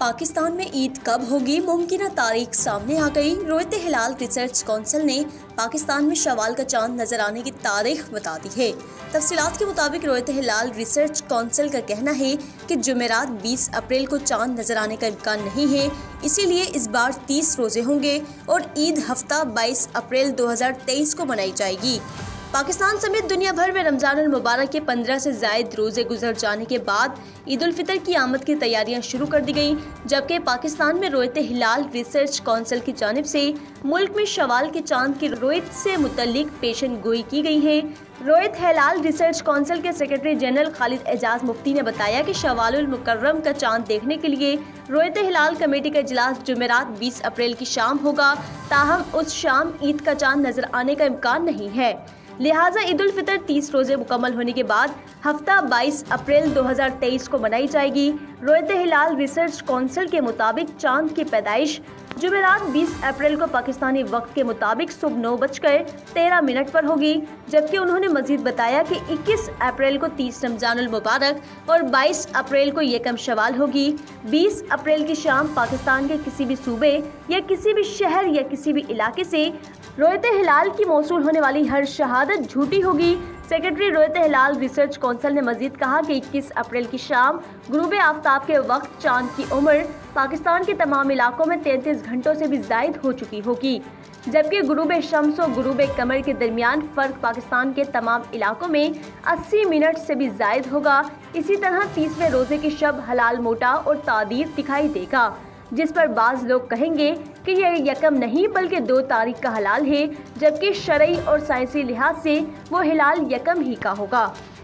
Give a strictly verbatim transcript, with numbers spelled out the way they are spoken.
पाकिस्तान में ईद कब होगी, मुमकिन तारीख सामने आ गई। रोयत हिलाल रिसर्च काउंसिल ने पाकिस्तान में शवाल का चांद नजर आने की तारीख बता दी है। तफसीलात के मुताबिक रोयत हिलाल रिसर्च काउंसिल का कहना है कि जुमेरात बीस अप्रैल को चांद नजर आने का इम्कान नहीं है, इसीलिए इस बार तीस रोजे होंगे और ईद हफ्ता बाईस अप्रैल दो हजार तेईस को मनाई जाएगी। पाकिस्तान समेत दुनिया भर में रमजान अल मुबारक के पंद्रह से जायद रोजे गुजर जाने के बाद ईद उल फितर की आमद की तैयारियां शुरू कर दी गईं, जबकि पाकिस्तान में रोयत हिलाल रिसर्च काउंसिल की जानिब से मुल्क में शवाल के चांद की रोयत से मुतल्लिक पेशन गोई की गई है। रोयत हिलाल रिसर्च काउंसिल के सेक्रेटरी जनरल खालिद एजाज मुफ्ती ने बताया कि शवालुल मुकर्रम का चांद देखने के लिए रोयत हिलाल कमेटी का इजलास जुमेरात बीस अप्रैल की शाम होगा, ताहम उस शाम ईद का चांद नजर आने का इम्कान नहीं है। लिहाजा ईद उल फितर तीस रोजे मुकम्मल होने के बाद हफ्ता बाईस अप्रैल दो हजार तेईस को मनाई जाएगी। रोयत हिलाल रिसर्च काउंसिल के मुताबिक चांद की पैदाइश जुमेरात बीस अप्रैल को पाकिस्तानी वक्त के मुताबिक सुबह नौ बजकर तेरह मिनट पर होगी, जबकि उन्होंने मजीद बताया कि इक्कीस अप्रैल को तीस रमजान अल मुबारक और बाईस अप्रैल को यकम शवाल होगी। बीस अप्रैल की शाम पाकिस्तान के किसी भी सूबे या किसी भी शहर या किसी भी इलाके से रोयत हिलाल की मौसूल होने वाली हर शहादत झूठी होगी। Secretary Royat Hilal research council ने मजीद कहा कि इक्कीस अप्रैल की शाम गुरूब आफ्ताब के वक्त चांद की उम्र पाकिस्तान के तमाम इलाकों में तैंतीस घंटों से भी जायद हो चुकी होगी, जबकि गुरूब शम्स और गुरूब कमर के दरमियान फ़र्क पाकिस्तान के तमाम इलाकों में अस्सी मिनट से भी जायद होगा। इसी तरह तीसवें रोजे की शब हलाल मोटा और तादीर दिखाई देगा, जिस पर बाज़ लोग कहेंगे कि यह यकम नहीं बल्कि दो तारीख का हलाल है, जबकि शरई और साइंसी लिहाज से वो हिलाल यकम ही का होगा।